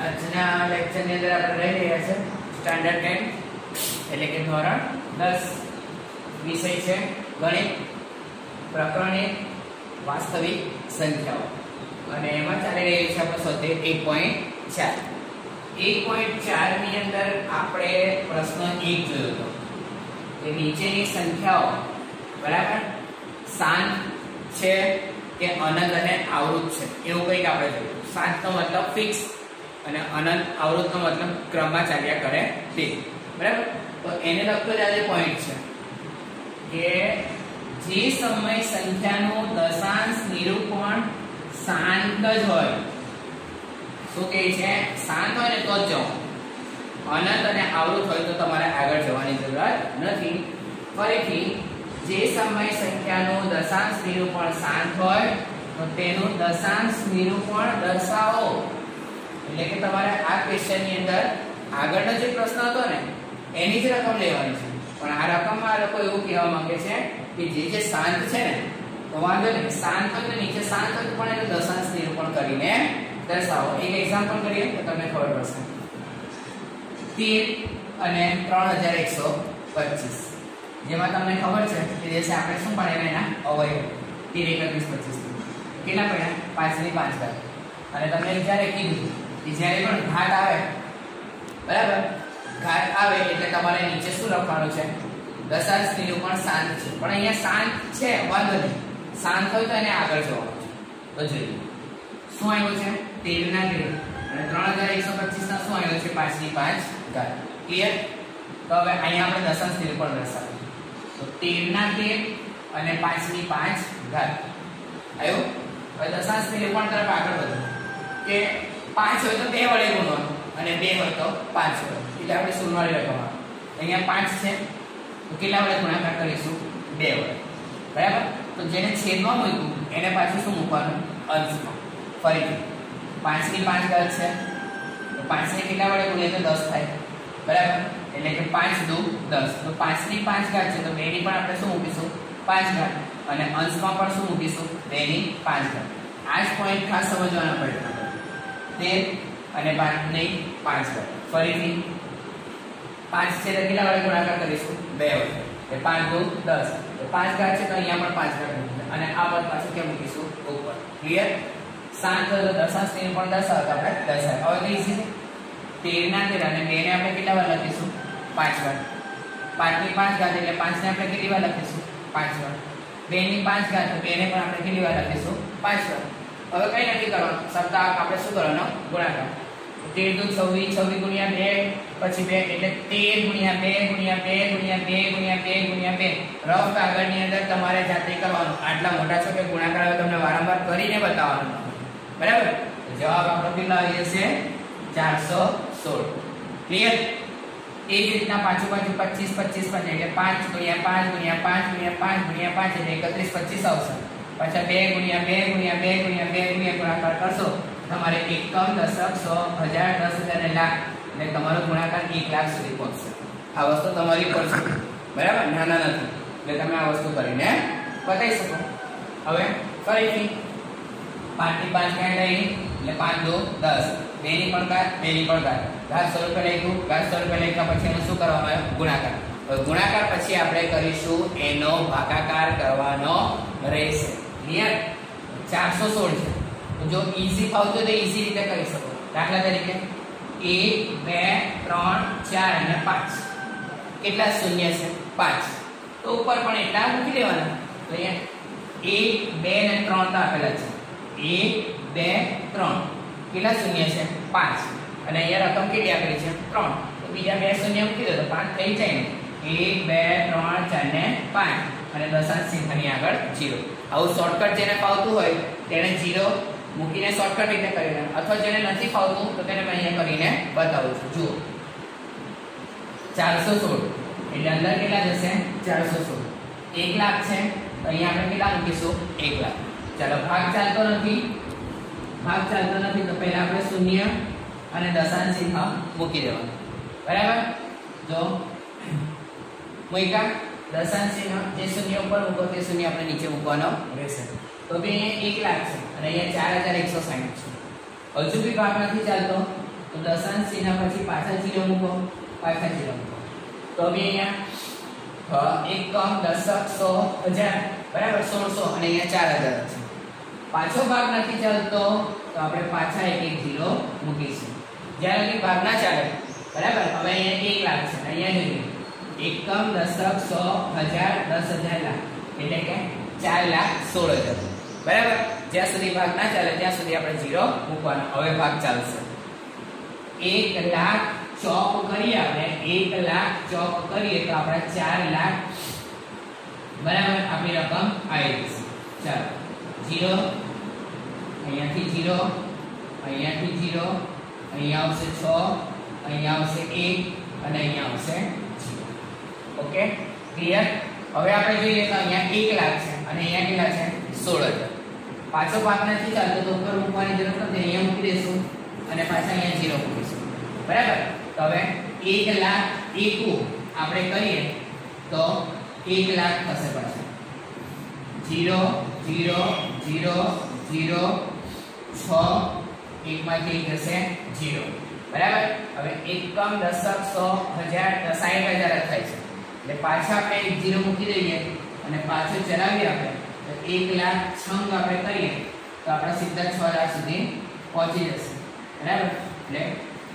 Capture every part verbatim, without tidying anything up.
આજના લેક્ચરની અંદર આપણે રહી રહ્યા છે સ્ટાન્ડર્ડ ટેન એટલે કે ધોરણ દસ વિષય છે ગણિત પ્રકરણ એક વાસ્તવિક સંખ્યાઓ અને એમાં ચાલી રહ્યું છે આપણો સ્વાધ્યાય એક પોઈન્ટ ચાર એક પોઈન્ટ ચાર ની અંદર આપણે પ્રશ્ન એક જોયો હતો કે નીચેની સંખ્યાઓ બરાબર શાંત છે કે અનંત અને આવૃત છે એવું કંઈક આપણે જોયું. શાંતનો મતલબ ફિક્સ અને અનંત આવૃતનો મતલબ ક્રમમાં ચાલ્યા કરે તે બરાબર. તો એને લગતો જ આજે પોઈન્ટ છે કે જે સમય સંખ્યાનું દશાંશ નિરૂપણ શાંત જ હોય, શું કહે છે, શાંત હોય ને તો જ જાઓ, અનંત અને આવૃત હોય તો તમારે આગળ જવાની જરૂર નથી. ફરીથી જે સમય સંખ્યાનું દશાંશ નિરૂપણ શાંત હોય તો તેનું દશાંશ નિરૂપણ દર્શાવો. એટલે કે તમારે આ ક્વેશ્ચન ની અંદર આગળનો જે પ્રશ્ન હતો ને એની જ રકમ લેવાની છે, પણ આ રકમમાં આ લોકો એવું કહેવા માંગે છે કે જે જે શાંત છે ને તો વાંધો નહીં, શાંત હોય તો નીચે શાંત હોય પણ એનું દશાંશ નિરૂપણ કરીને દર્શાવો. એક એક્ઝામ્પલ કરીએ તો તમને ખબર પડશે. તેર અને ત્રણ હજાર એકસો પચીસ જેમાં તમને ખબર છે કે જે છે આપણે શું પડે એના અવયવ તેર એકત્રીસ પચીસ કેટલા પડ્યા, પાંચ ની પાંચ ઘાત. અને તમને જ્યારે કીધું કે જ્યારે પણ ઘાત આવે બરાબર, ઘાત આવે એટલે તમારે નીચે શું લખવાનું છે, દશાંશ નિરૂપણ શાંત છે. પણ અહીંયા શાંત છે વાંધો નહીં, શાંત હોય તો એને આગળ જવાનું છે. તો જોઈએ શું આવ્યું છે, તેર ના તેર અને ત્રણ હજાર એકસો પચીસ ના શું આવ્યું છે, પાંચ ની પાંચ ઘાત. ક્લિયર? તો હવે અહીંયા આપણે દશાંશ નિરૂપણ દર્શાવીએ તો તેર ના તેર અને પાંચ ની પાંચ ઘાત આવ્યું. હવે દશાંશ નિરૂપણ તરફ આગળ વધો કે પાંચ હોય તો બે વડે ગુણવાનું અને બે હોય તો પાંચ વડે, એટલે આપણે શૂન્યવાળી રકમ આવે. અહીંયા પાંચ છે તો કેટલા વડે ગુણાકાર કરીશું, બે વડે બરાબર. તો જેને છેદમાં મૂક્યું એને પાછું શું મૂકવાનું, અંશમાં. ફરીથી પાંચ ની પાંચ ઘાત છે તો પાંચ ને કેટલા વડે ગુણીએ તો દસ થાય બરાબર, એટલે કે પાંચ દુ દસ. તો પાંચ ની પાંચ ઘાત છે તો બે ની પણ આપણે શું મૂકીશું, પાંચ ઘાત, અને અંશમાં પણ શું મૂકીશું, બે ની પાંચ ઘાત. આ જ પોઈન્ટ ખાસ સમજવાના પ્રયત્ન કરો. તેર અને પાંચ ની પાંચ ઘાત. ફરીથી પાંચ છે તો કેટલા વડે ગુણાકાર કરીશું, બે વડે, એટલે પાંચ દુ દસ. તો પાંચ ઘાત છે તો અહીંયા પણ પાંચ ઘાત મૂકીશું અને આ પદ પાછું ક્યાં મૂકીશું, ઉપર. ક્લિયર? શાંત હોય તો દશાંશ ને પણ દર્શાવતા આપણે દર્શાવ. હવે કઈ છે, તેર ના તેર અને બે ને આપણે કેટલા વાર લખીશું, પાંચ વાર. પાંચ ની પાંચ ઘાત એટલે પાંચ ને આપણે કેટલી વાર લખીશું, પાંચ વાર. બે ની પાંચ ઘાત તો બે ને પણ આપણે કેટલી વાર લખીશું, પાંચ વાર. હવે કઈ નથી કરવાનું, સપ્તાહ આપણે શું કરવાનો, ગુણાકાર. તેર દુ છવ્વીસ, છવ્વીસ ગુણ્યા બે પછી બે એટલે તેર ગુણ્યા બે ગુણ્યા બે ગુણ્યા બે ગુણ્યા બે ગુણ્યા બે. રફ કાગળની અંદર તમારે જાતે કરવાનું. આટલા મોટા છો કે ગુણાકાર તમને વારંવાર કરીને બતાવવાનું બરાબર. જવાબ આપણો કેટલો આવી જશે, ચારસો સોળ. ક્લિયર? એ જ રીતના પાછું પાછું પચીસ પચીસ પચીસ એટલે પાંચ ગુણ્યા પાંચ ગુણ્યા પાંચ ગુણ્યા પાંચ ગુણ્યા પાંચ એટલે એકત્રીસ પચીસ આવશે. પાછા બે ગુણ્યા બે ગુણ્યા બે ગુણ્યા બે ગુણ્યા ગુણાકાર કરશો તમારે એકમ, દશક, સો, હજાર, દસ હજાર અને લાખ એટલે તમારો ગુણાકાર એક લાખ સુધી પહોંચશે. આ વસ્તુ તમારી પર છે બરાબર, નાના નથી, એટલે તમે આ વસ્તુ કરીને બતાવી શકો. હવે ફરીથી પાંચ ની પાંચ ઘાત લઈ એટલે પાંચ દો દસ, બે ની પણ ઘાત, બે ની પણ ઘાત. ઘાત સો રૂપિયા લખ્યું, ઘાત સો રૂપિયા લખ્યા પછી એનું શું કરવાનું આવે, ગુણાકાર. હવે ગુણાકાર પછી આપણે કરીશું એનો ભાગાકાર કરવાનો રહેશે. ક્લિયર? ચારસો સોળ છે તો જો ઈઝી ફાવતું તો ઈઝી રીતે કરી શકો. દાખલા તરીકે એક, બે, ત્રણ, ચાર અને પાંચ. કેટલા શૂન્ય છે, પાંચ. તો ઉપર પણ એટલા મૂકી દેવાના. તો અહીંયા એક, બે અને ત્રણ તો આપેલા છે. એક, બે, ત્રણ. કેટલા શૂન્ય છે, પાંચ. અને અહીંયા રકમ કેટલી આપેલી છે, ત્રણ. તો બીજા બે શૂન્ય મૂકી દો તો પાંચ થઈ જાય ને. એક, બે, ત્રણ, ચાર ને પાંચ. અને દશાંશ ચિહ્નની આગળ જીરો. આવું શોર્ટકટ જેને ફાવતું હોય તેને જીરો મૂકીને શોર્ટકટ રીતે કરી લે, અથવા જેને નથી ફાવતું તો તેને મેં અહીંયા કરીને બતાવું છું. જુઓ ચારસો સોળ એટલે અંદર કેટલા જશે, ચારસો સોળ. એક લાખ છે તો અહીંયા આપણે કેટલા મૂકીશું, એક લાખ. ચાલો ભાગ ચાલતો નથી, ભાગ ચાલતો નથી તો પહેલા આપણે શૂન્ય અને દશાંશ ચિહ્ન મૂકી દેવાનું બરાબર. જો મૂક્યા દશાંશ ચિહ્ન, જે શૂન્ય ઉપર મૂકો તે શૂન્ય આપણે નીચે મૂકવાનો રહેશે. તો બે એક લાખ છે અને અહીંયા ચાર હજાર એકસો સાઠ છે. હજુ બી ભાગ નથી ચાલતો તો દશાંશ ચિહ્ન પછી પાછા જીરો મૂકો, પાછા જીરો મૂકો. તો હવે અહીંયા એકમ, દશક, સો, હજાર બરાબર સોળસો અને અહીંયા ચાર હજાર છે. પાછો ભાગ નથી ચાલતો તો આપણે પાછા એક એક જીરો મૂકીશું. જ્યારે કે ભાગ ના ચાલે બરાબર. હવે અહીંયા એક લાખ છે, અહીંયા જોઈએ એકમ, દશક, સો, હજાર, દસ હજાર, લાખ એટલે કે ચાર લાખ સોળ હજાર બરાબર. જ્યાં સુધી ભાગ ના ચાલે ત્યાં સુધી આપણે જીરો મૂકવાનો. હવે ભાગ ચાલશે. એક લાખ ચોક કરીએ આપણે, એક લાખ ચોક કરીએ તો આપણે ચાર લાખ બરાબર આપણી રકમ આવી જશે. ચાલો જીરો, અહીંયાથી જીરો, અહીંયાથી જીરો, અહીંયા આવશે છ, અહીંયા આવશે એક અને અહીંયા આવશે જીરો. Okay clear. હવે આપણે જોઈએ તો અહીંયા એક લાખ છે અને અહીંયા કેટલા છે સોળ હજાર. પાછો ભાગ નથી ચાલતો તો ઉપર મૂકવાની જરૂર નથી, અહીંયા મૂકી દઈશું અને પાછા અહીંયા જીરો મૂકીશું બરાબર. તો હવે એક લાખ એકુ આપણે કરીએ તો એક લાખ થશે. પાછા જીરો જીરો જીરો જીરો છ, એકમાંથી એક જશે જીરો બરાબર. હવે એકમ, દશક, સો, હજાર, સાઠ હજાર થાય છે એટલે પાછા આપણે એક જીરો મૂકી દઈએ અને પાછું ચલાવીએ આપણે તો એક લાખ છંગ આપણે કરીએ તો આપણે સીધા છ લાખ સુધી પહોંચી જશે બરાબર. એટલે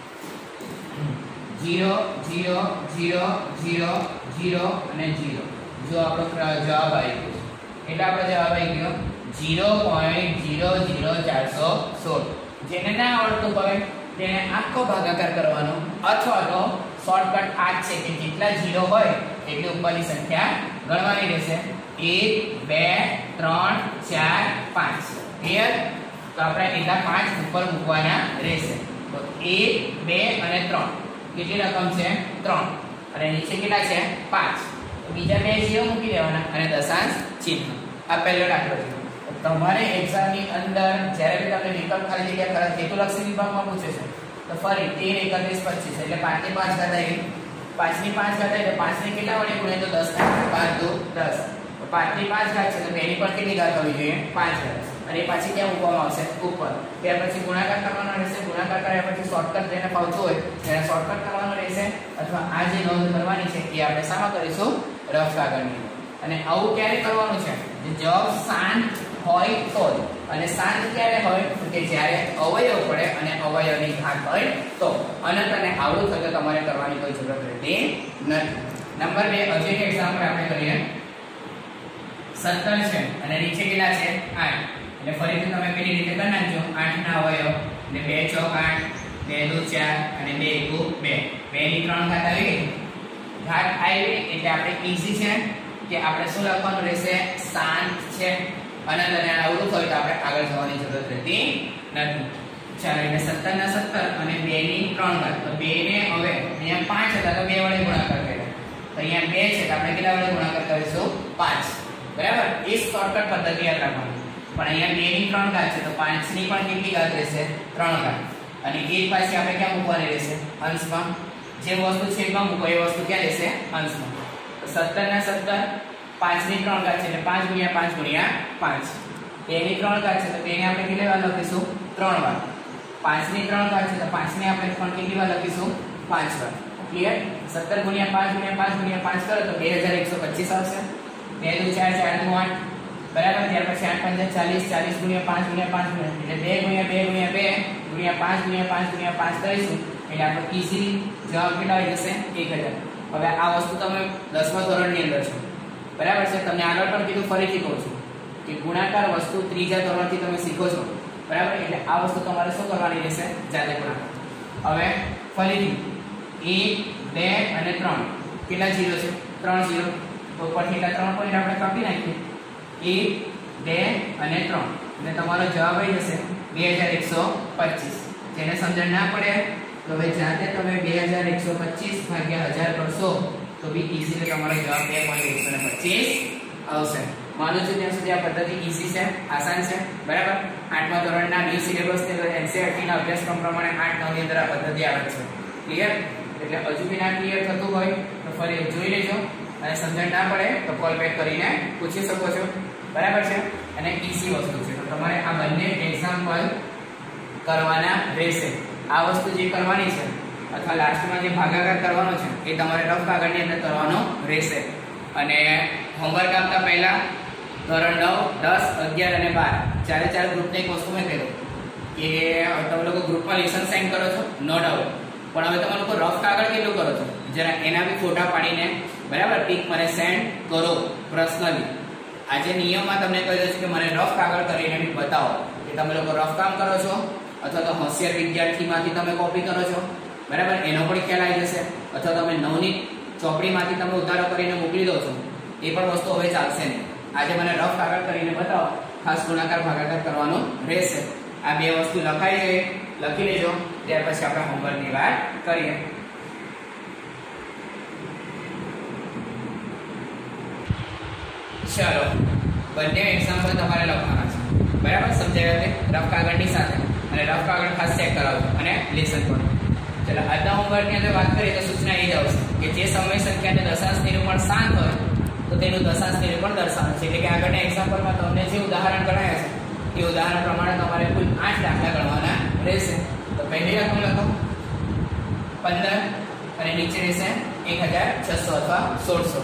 zero zero zero zero zero અને જીરો. જો આપણો જવાબ આવી ગયો એટલે આપણો જવાબ આવી ગયો ઝીરો પોઈન્ટ ઝીરો ઝીરો ચારસો સોળ. જેને ના આવડતું હોય તેને આખો ભાગાકાર કરવાનો અથવા તો શોર્ટકટ આ છે કે જેટલા ઝીરો હોય એટલી ઉપરની સંખ્યા ગણવાની રહેશે. એક, બે, ત્રણ, ચાર, પાંચ. ક્લિયર. તો આપણે એટલા પાંચ ઉપર મૂકવાના રહેશે. તો એક, બે અને ત્રણ કેટલી રકમ છે ત્રણ અને નીચે કેટલા છે પાંચ. તો બીજા બે ઝીરો મૂકી દેવાના અને દશાંશ ચિહ્ન. આ પહેલો દાખલો છે. તમારે એક્ઝામની અંદર જ્યારે બી તમને વિકલ્પ ખાલી જગ્યા ખરા હેતુલક્ષી વિભાગમાં પૂછે છે તો ફરી તેર, એકત્રીસ, પચીસ એટલે પાંચ ની પાંચ ઘાત આવી. પાંચ ની પાંચ ઘાત એટલે પાંચ ને કેટલા વડે ગુણે તો દસ થાય. પાંચ દુ દસ. તો પાંચ ની પાંચ ઘાત છે તો બે ની પણ કેટલી ઘાત હોવી જોઈએ પાંચ ઘાત અને પાછી ક્યાં મૂકવામાં આવશે ઉપર. ત્યાર પછી ગુણાકાર કરવાનો રહેશે. ગુણાકાર કર્યા પછી શોર્ટકટ જેને ફાવતું હોય તેને શોર્ટકટ કરવાનો રહેશે અથવા આ જે નોંધ કરવાની છે એ આપણે શામાં કરીશું રફ કાગળની. અને આવું ક્યારે કરવાનું છે જવાબ શાંત હોય તો જ. અને શાંત ક્યારે હોય કે જ્યારે અવયવ પડે અને અવયવની ઘાત હોય તો. અનંત અને આવડું થાય તો તમારે કરવાની કોઈ જરૂર રહેતી નથી. નંબર બે હજી એક એક્ઝામ્પલ આપણે કરીએ. સત્તર છે અને નીચે કેટલા છે આઠ. એટલે ફરીથી તમે પેલી રીતે કરી નાખજો. આઠ ના અવયવ એટલે બે ચોક આઠ, બે દુ ચાર અને બે એકુ બે. બે ની ત્રણ ઘાત આવી ગઈ. ઘાત આવી એટલે આપણે ઈઝી છે કે આપણે શું લખવાનું રહેશે શાંત છે. અનંત અને આવડું હોય તો આપણે આગળ જવાની જરૂર રહેતી નથી. ચાલો એટલે સત્તર ના સત્તર અને બે ની ત્રણ ઘાત. તો બે ને હવે અહીંયા પાંચ હતા તો બે વડે ગુણાકાર કર્યો તો અહીંયા બે છે તો આપણે કેટલા વડે ગુણાકાર કરીશું પાંચ બરાબર. એ શોર્ટકટ પદ્ધતિ યાદ રાખવાની. પણ અહીંયા બે ની ત્રણ ઘાત છે તો પાંચ ની પણ કેટલી ઘાત રહેશે ત્રણ ઘાત. અને એક પાછી આપણે ક્યાં મૂકવાની રહેશે અંશમાં. જે વસ્તુ છેદમાં મૂકો એ વસ્તુ ક્યાં રહેશે અંશમાં. તો સત્તર ના સત્તર, પાંચ ની ત્રણ ઘાત છે એટલે પાંચ ગુણ્યા પાંચ ગુણ્યા પાંચ. બે ની ત્રણ ઘાત છે તો બે ને આપણે કેટલી વાર લખીશું ત્રણ વાર. પાંચ ની ત્રણ ઘાત છે તો પાંચ ને આપણે પણ કેટલી વાર લખીશું પાંચ વાર. ક્લિયર. સત્તર ગુણ્યા પાંચ ગુણ્યા પાંચ ગુણ્યા પાંચ કરો તો બે હજાર એકસો પચીસ આવશે. બે દુ ચાર, ચાર દુ આઠ બરાબર. ત્યાર પછી આઠ પંજા ચાલીસ, ચાલીસ ગુણ્યા પાંચ ગુણ્યા પાંચ ગુણ્યા એટલે બે ગુણ્યા બે ગુણ્યા બે ગુણ્યા પાંચ ગુણ્યા પાંચ ગુણ્યા પાંચ કરીશું એટલે આપણો ઈઝી જવાબ કેટલા આવી જશે એક હજાર. હવે આ વસ્તુ તમે દસમા ધોરણની અંદર છો બરાબર છે. તમને આગળ પણ કીધું ફરીથી કહું છું કે ગુણાકાર વસ્તુ ત્રીજા ધોરણથી તમે શીખો છો બરાબર. એટલે આ વસ્તુ તમારે શું કરવાની રહેશે જાતે ગુણાકાર. હવે ફરીથી એક, બે અને ત્રણ કેટલા જીરો છે ત્રણ જીરો. તો ઉપરથી એટલા ત્રણ પોઈન્ટ આપણે કાપી નાખીએ. એક, બે અને ત્રણ એટલે તમારો જવાબ આવી જશે બે હજાર એકસો પચીસ. જેને સમજણ ના પડે તો હવે જાતે તમે બે હજાર એકસો પચીસ ભાગ્યા હજાર કરશો તો બી ઈઝીલી તમારો જવાબ બે પોઈન્ટ એકસો પચીસ આવશે. માનું છું ત્યાં સુધી આ પદ્ધતિ ઈઝી છે, આસાન છે બરાબર. આઠમા ધોરણના ન્યૂ સિલેબસની અંદર એનસીઈઆરટી ના અભ્યાસક્રમ પ્રમાણે આઠ નવ ની અંદર આ પદ્ધતિ આવે છે. ક્લિયર. એટલે હજુ બી ના ક્લિયર થતું હોય તો ફરી જોઈ લેજો અને સમજણ ના પડે તો કોલ બેક કરીને પૂછી શકો છો બરાબર છે. અને ઈઝી વસ્તુ છે તો તમારે આ બંને એક્ઝામ્પલ કરવાના રહેશે. આ વસ્તુ જે કરવાની છે અથવા લાસ્ટમાં જે ભાગાકાર કરવાનો છે એ તમારે રફ કાગળની અંદર કરવાનો રહેશે. અને હોમવર્ક આપતા પહેલા ધોરણ નવ, દસ, અગિયાર અને બાર ચારે ચાર ગ્રુપને એક વસ્તુ મેં કહ્યું કે તમે લોકો ગ્રુપમાં લેસન સેન્ડ કરો છો, નો ડાઉટ, પણ હવે તમે લોકો રફ કાગળ કેટલું કરો છો જરા એના બી ફોટા પાડીને બરાબર પિક મને સેન્ડ કરો પર્સનલી. આજે નિયમમાં તમને કહી દઉં છું કે મને રફ કાગળ કરીને બી બતાવો કે તમે લોકો રફ કામ કરો છો અથવા તો હોશિયાર વિદ્યાર્થીમાંથી તમે કોપી કરો છો, બરાબર, એનો પણ ખ્યાલ આવી જશે. અથવા તમે નવની ચોપડીમાંથી તમે ઉતારો કરીને મોકલી દો છો, એ પણ વસ્તુ હવે ચાલશે નહીં. આજે મને રફ કાગળ કરીને બતાવો, ખાસ ગુણાકાર ભાગાકાર કરવાનો રહેશે. આ બે વસ્તુ લખાઈ ગઈ, લખી લેજો, ત્યાર પછી આપણે હોમવર્કની વાત કરીએ. ચાલો, બંને એક્ઝામ્પલ તમારે લખવાના છે, બરાબર, સમજાય છે રફ કાગળની સાથે, અને રફ કાગળ ખાસ ચેક કરાવજો અને લેસન પણ. ચલો, આજના હોમવર્કની અંદર વાત કરીએ તો સૂચના એ જ આવશે કે જે સમય સંખ્યાને દશાંશ નિરૂપણ શાંત હોય તો તેનું દશાંશ નિરૂપણ દર્શાવે છે. એટલે કે આગળના એક્ઝામ્પલમાં તમને જે ઉદાહરણ ગણાયા છે એ ઉદાહરણ પ્રમાણે તમારે કુલ આઠ દાખલા ગણવાના રહેશે. તો પહેલી રકમ લખો પંદર અને નીચે રહેશે એક હજાર છસો અથવા સોળસો.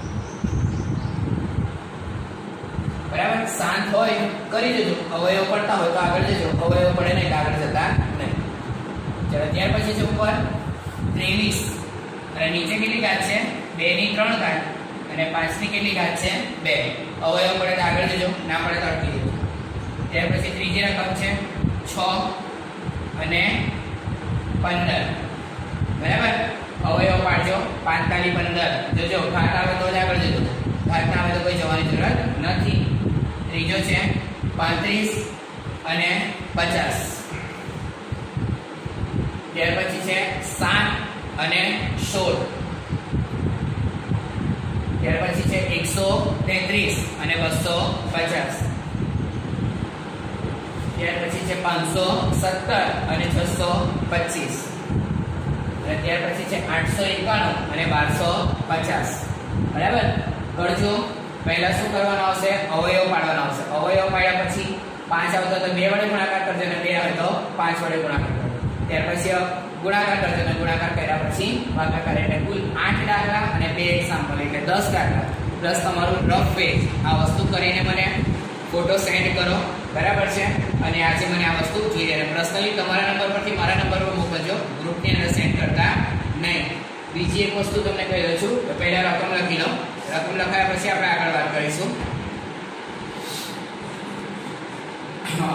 બરાબર, શાંત હોય કરી દેજો, અવયવ પડતા હોય તો આગળ જજો, અવયવ પડે નહીં આગળ જતા નહીં. ચલો, ત્યાર પછી છે ઉપર ત્રેવીસ અને નીચે કેટલી ઘાત છે? બે ની ત્રણ ઘાત અને પાંચ ની કેટલી ઘાત છે? બે. અવયવ પડે તો આગળ જજો, ના પડે તો અટકી જજો. ત્યાર પછી ત્રીજી રકમ છે છ અને પંદર. બરાબર, અવયવ પાડજો, પાંચ તાલી પંદર. જોજો ઘાત આવે તો જ આગળ જજો, ઘાત ના આવે તો કોઈ જવાની જરૂર નથી. ત્રીજો છે પાંત્રીસ અને પચાસ. ત્યાર પછી છે સાત અને સોળ. ત્યાર પછી છે એકસો તેત્રીસ અને બસો પચાસ. ત્યાર પછી છે પાંચસો સત્તર અને છસો પચીસ. અને ત્યાર પછી છે આઠસો એકાણું અને બારસો પચાસ. બરાબર, કરજો. પહેલા શું કરવાનું આવશે? અવયવ પાડવાનો આવશે. અવયવ પાડ્યા પછી પાંચ આવતો તો બે વડે ગુણાકાર કરજો અને બે આવે તો પાંચ વડે ગુણાકાર કરજો. ત્યાર પછી ગુણાકાર કરજો અને ગુણાકાર કર્યા પછી ભાગાકાર. એટલે કુલ આઠ દાખલા અને બે એક્ઝામ્પલ એટલે દસ દાખલા પ્લસ તમારું રફ પેજ. આ વસ્તુ કરીને મને ફોટો સેન્ડ કરો, બરાબર છે. અને આજે મને આ વસ્તુ જોઈએ અને પર્સનલી તમારા નંબર પરથી મારા નંબર પર મોકલજો, ગ્રુપની અંદર સેન્ડ કરતા નહીં. બીજી એક વસ્તુ તમને કહી દઉં છું તો પહેલા રકમ લખી લો. રકમ લખાયા પછી આપણે આગળ વાત કરીશું. હા,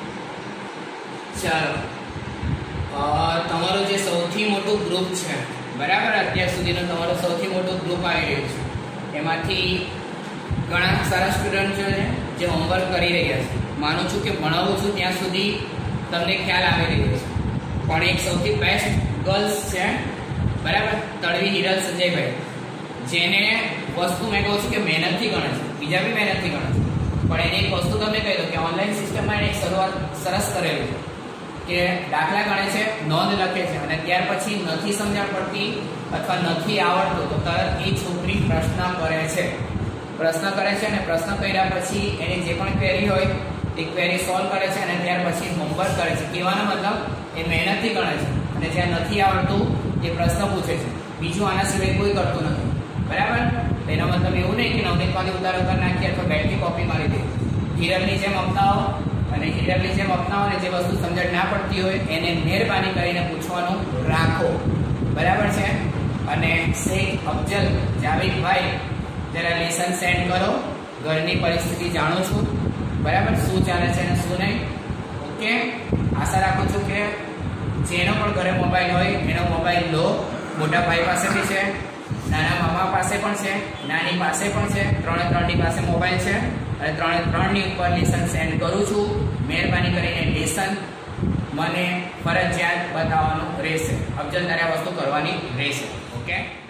ચાલો, તમારું જે સૌથી મોટું ગ્રુપ છે, બરાબર, અત્યાર સુધીનું તમારું સૌથી મોટું ગ્રુપ આવી રહ્યું છે, એમાંથી ઘણા સારા સ્ટુડન્ટ છે જે હોમવર્ક કરી રહ્યા છે. માનું છું કે ભણાવું છું ત્યાં સુધી તમને ખ્યાલ આવી રહ્યો છે. પણ એક સૌથી બેસ્ટ ગર્લ્સ છે, બરાબર, તળવી હિરલ સંજયભાઈ, જેને વસ્તુ મેં કહું છું કે મહેનતથી ગણે છે, બીજા બી મહેનતથી ગણે છે. પણ એની એક વસ્તુ તમને કહી દઉં કે ઓનલાઈન સિસ્ટમમાં એને એક શરૂઆત સરસ કરેલું છે કે દાખલા ગણે છે, નોંધ લખે છે અને ત્યાર પછી નથી સમજણ પડતી અથવા નથી આવડતું તો તરત એ છોકરી પ્રશ્ન કરે છે. પ્રશ્ન કરે છે અને પ્રશ્ન કર્યા પછી એની જે પણ ક્વેરી હોય એ ક્વેરી સોલ્વ કરે છે અને ત્યાર પછી હોમવર્ક કરે છે. કહેવાનો મતલબ એ મહેનતથી ગણે છે અને જ્યાં નથી આવડતું એ પ્રશ્ન પૂછે છે. બીજું આના સિવાય કોઈ કરતું નથી, બરાબર. એનો મતલબ એવું નહીં કે નવનીતમાંથી ઉતારો કરી નાખીએ અથવા બેટની કોપી મારી દે. હિરલની જેમ અપનાવો અને હિરલની જેમ અપનાવો અને જે વસ્તુ સમજણ ના પડતી હોય એને મહેરબાની કરીને પૂછવાનું રાખો, બરાબર છે. અને શેખ અફજલ જાવેદભાઈ જરા લેસન સેન્ડ કરો. ઘરની પરિસ્થિતિ જાણું છું, બરાબર, શું ચાલે છે અને શું નહીં. ઓકે, આશા રાખું છું કે જેનો પણ ઘરે મોબાઈલ હોય એનો મોબાઈલ લો. મોટા ભાઈ પાસે બી છે, નાના મામા પાસે પણ છે, નાની પાસે પણ છે, ત્રણે ત્રણની પાસે મોબાઈલ છે અને ત્રણે ત્રણની ઉપર લેસન સેન્ડ કરું છું. મહેરબાની કરીને લેસન મને ફરજિયાત બતાવવાનું રહેશે. અફજલ તારે આ વસ્તુ કરવાની રહેશે. ઓકે.